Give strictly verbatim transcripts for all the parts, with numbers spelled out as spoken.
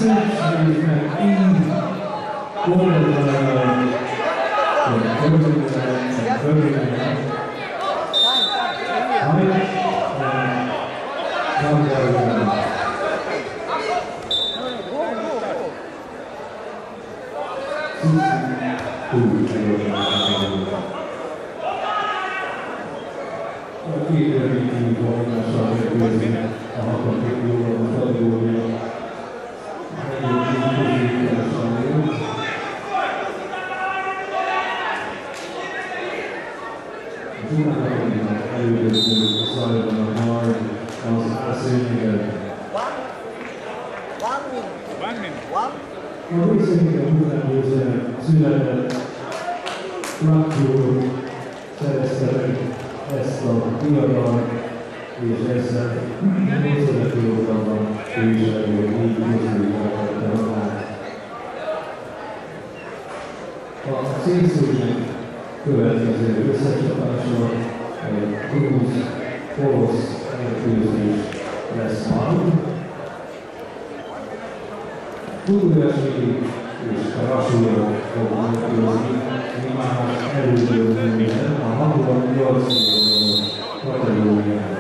szövetségnek így oldalán, körülbelül, körülbelül, amit nem kell. A két rövid valósással megőrzni a hatodik jóval a stadionja. Az utána előző szajban a hard, az a szényeget. A részényeket után született Rakjól szerezte meg ezt a diadalt, és ezzel nyolcvanöt képviselő így közülhetette magát. A szélszónak következő összecsapása egy grúz-orosz mérkőzés lesz majd. Budapesti és Karakóra fog mérkőzni, mi már elődőzően a hatvannyolc kategóriában.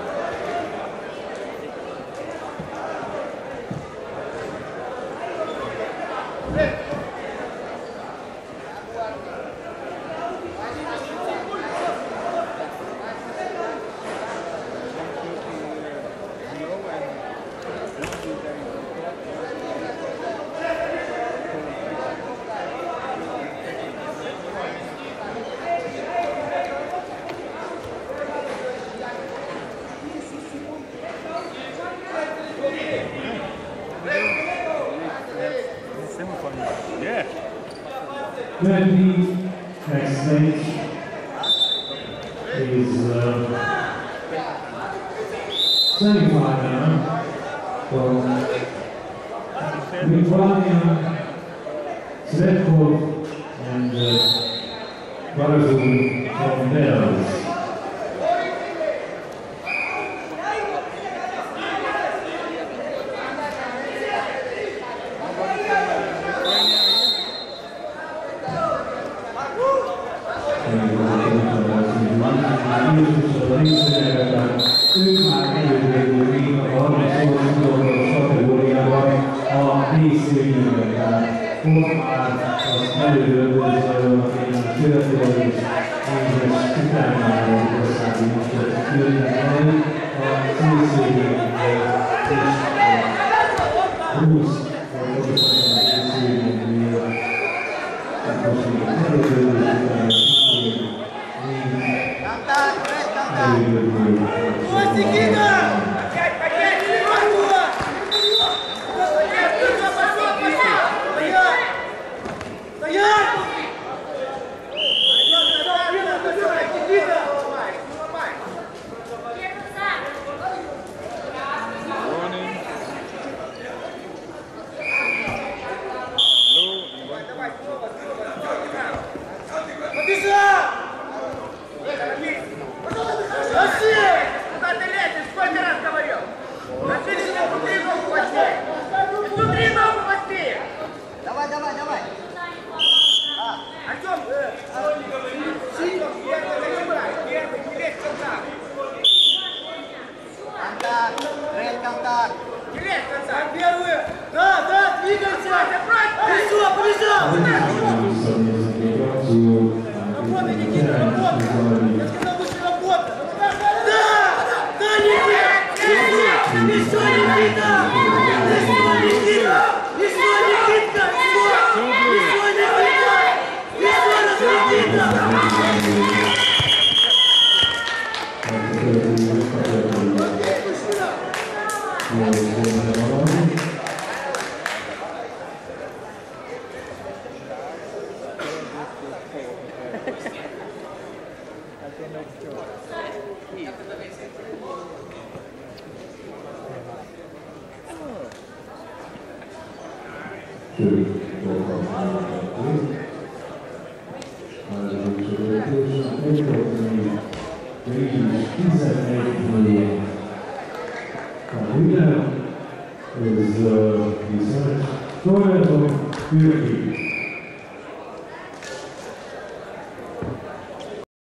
Then the next stage is uh, semi-final for Lithuania, Svetkov and uh, Barazul from Belarus. Ők már előződik a harmincnyolc kategóriában a díszségünkben, tehát ott már az előzőből zajlanak egy követelés, és utána országi működnek jönnek majd a díszségünkben és a húsz díszségünkben. Tehát most még előzőből is uh, Lorenzo Pirelli.